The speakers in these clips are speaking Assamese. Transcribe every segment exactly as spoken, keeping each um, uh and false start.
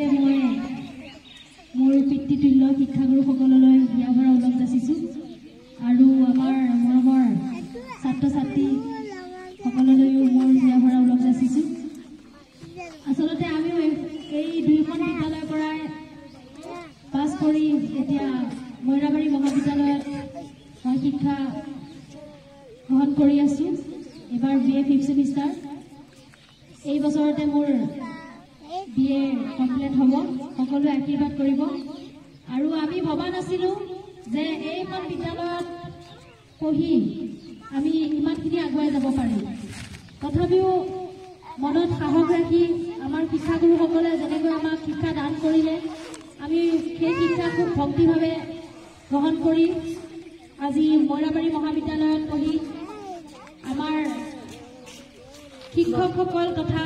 মুহূৰ্ততে মই মোৰ পিতৃতুল্য শিক্ষাগুৰুসকললৈ বিয়া ভৰা ওলগ যাচিছোঁ আৰু আমাৰ মৰমৰ ছাত্ৰ ছাত্ৰী সকললৈও মোৰ বিয়া ভৰা ওলগ যাচিছোঁ। আচলতে আমিও এই দুইখন বিদ্যালয়ৰ পৰাই পাছ কৰি এতিয়া মইৰাবাৰী মহাবিদ্যালয়ত মই শিক্ষা গ্ৰহণ কৰি আছোঁ। এবাৰ বি এ ফিফ্থ ছেমিষ্টাৰ। এই বছৰতে মোৰ বি এ কমপ্লিট হ'ব। সকলোৱে আশীৰ্বাদ কৰিব। আৰু আমি ভবা নাছিলোঁ যে এইখন বিদ্যালয়ত পঢ়ি আমি ইমানখিনি আগুৱাই যাব পাৰিম। তথাপিও মনত সাহস ৰাখি আমাৰ শিক্ষাগুৰুসকলে যেনেকৈ আমাক শিক্ষা দান কৰিলে আমি সেই শিক্ষা খুব ভক্তিভাৱে গ্ৰহণ কৰি আজি মইৰাবাৰী মহাবিদ্যালয়ত পঢ়ি আমাৰ শিক্ষকসকল তথা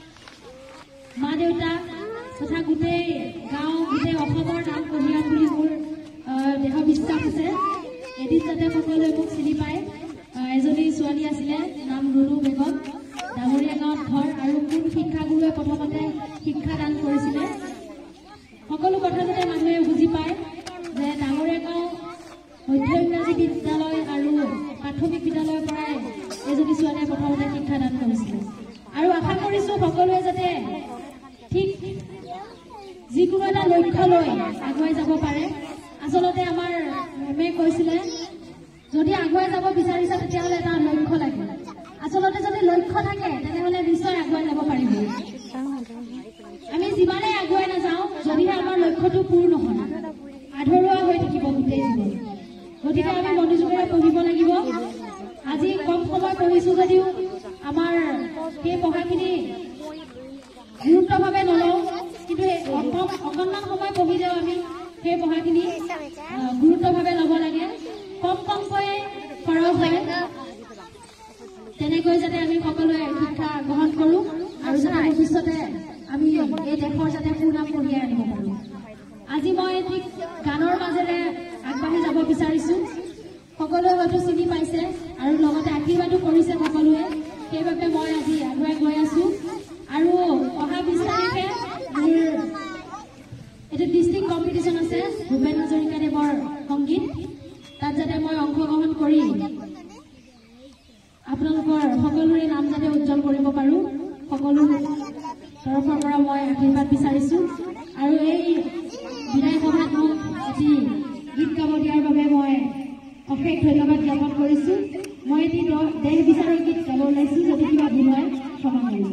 মা দেউতা তথা গোটেই গাঁও গোটেই অসমৰ নাম কঢ়িয়াম বুলি মোৰ দেহ বিশ্বাস আছে। এদিন যাতে সকলোৱে মোক চিনি পায়। এজনী ছোৱালী আছিলে নাম ৰুণু বেগম, ডাঙৰীয়া গাঁৱত ঘৰ। আৰু কোন শিক্ষাগুৰুৱে প্ৰথমতে শিক্ষাদান কৰিছিলে সকলো কথা যাতে মানুহে বুজি পায় যে ডাঙৰীয়া গাঁও মধ্য ইংৰাজী বিদ্যালয় আৰু প্ৰাথমিক বিদ্যালয়ৰ পৰাই এজনী ছোৱালীয়ে প্ৰথমতে শিক্ষাদান কৰিছিলে। আৰু আশা কৰিছোঁ সকলোৱে যাতে ঠিক যিকোনো এটা লক্ষ্য লৈ আগুৱাই যাব পাৰে। আচলতে আমাৰ মেমে কৈছিলে যদি আগুৱাই যাব বিচাৰিছে তেতিয়াহ'লে এটা লক্ষ্য লাগে। আচলতে যদি লক্ষ্য থাকে তেনেহ'লে নিশ্চয় আগুৱাই যাব পাৰিব। আমি যিমানেই আগুৱাই নাযাওঁ যদিহে আমাৰ লক্ষ্যটো পূৰ নহয় আধৰুৱা হৈ থাকিব গোটেই জীৱন। গতিকে আমি মনোযোগেৰে পঢ়িব লাগিব। আজি কম সময় পঢ়িছোঁ যদিও আমাৰ সেই পঢ়াখিনি গুৰুত্বভাৱে নলওঁ, কিন্তু অকণমান সময় পঢ়িলেও আমি সেই পঢ়াখিনি গুৰুত্বভাৱে ল'ব লাগে। কম কমকৈ খৰচ হয় তেনেকৈ যাতে আমি সকলোৱে শিক্ষা গ্ৰহণ কৰোঁ আৰু যাতে ভৱিষ্যতে আমি এই দেশৰ যাতে সুনাম কঢ়িয়াই আনিব পাৰোঁ। আজি মই ঠিক গানৰ মাজেৰে আগবাঢ়ি যাব বিচাৰিছোঁ। সকলোৱে হয়তো চিনি পাইছে আৰু লগতে আশীৰ্বাদো কৰিছে সকলোৱে। সেইবাবে মই আজি আগুৱাই গৈ আছোঁ। আৰু অহা বিছ তাৰিখে মোৰ এইটো ডিষ্ট্ৰিক্ট কম্পিটিশ্যন আছে ভূপেন হাজৰিকাদেৱৰ সংগীত। তাত যাতে মই অংশগ্ৰহণ কৰি আপোনালোকৰ সকলোৰে নাম যাতে উজ্জ্বল কৰিব পাৰোঁ সকলো তৰফৰ পৰা মই আশীৰ্বাদ বিচাৰিছোঁ। আৰু এই বিদায় সভাত মোক এটি গীত গাব দিয়াৰ বাবে মই অশেষ ধন্যবাদ জ্ঞাপন কৰিছোঁ। মই এটি দেশ বিচাৰৰ গীত গাব ওলাইছোঁ, যদি কিবা ভুল হয় ক্ষমা কৰিব।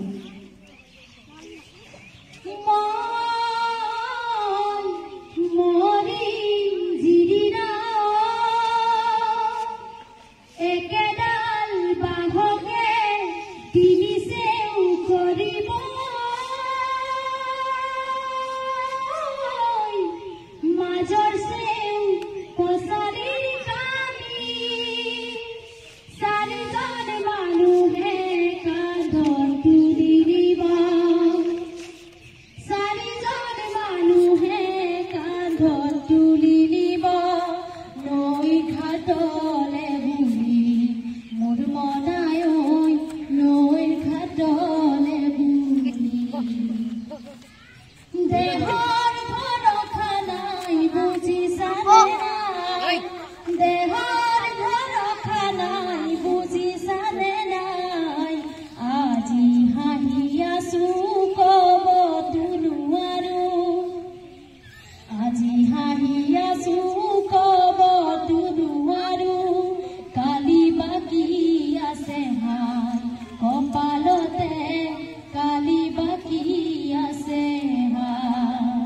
কপালতে কালি বাকি আছে হা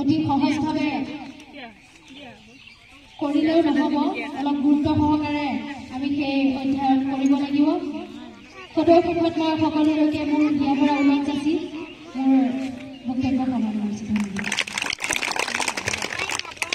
অতি সহজভাৱে কৰিলেও নহ'ব, অলপ গুৰুত্ব সহকাৰে আমি সেই অধ্যয়ন কৰিব লাগিব। সদৌ শেষত মই সকলোলৈকে মোৰ হিয়াৰ পৰা ওলগ যাচি মোৰ বক্তব্য সামৰণি